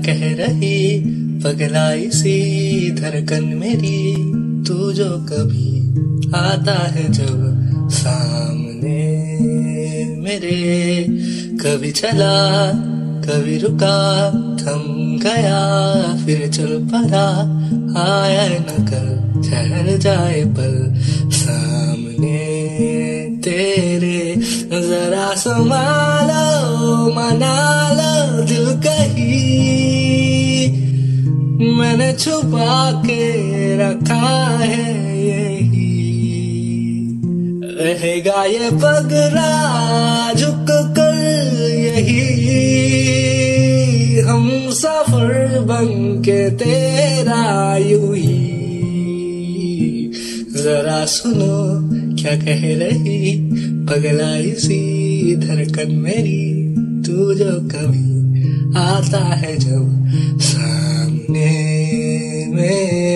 कह रही पगलाई सी धड़कन मेरी, तू जो कभी आता है जब सामने मेरे, कभी चला कभी रुका, थम गया फिर चल पड़ा, आया न कल ठहर जाए पल सामने तेरे, जरा संभालो मना लो दिल कहीं, मैंने छुपा के रखा है यही, रहेगा ये पगला झुक कर यही, हम सफर बन के तेरा यूं ही, जरा सुनो क्या कह रही पगलाई सी धड़कन मेरी, तू जो कभी आता है जब सामने में।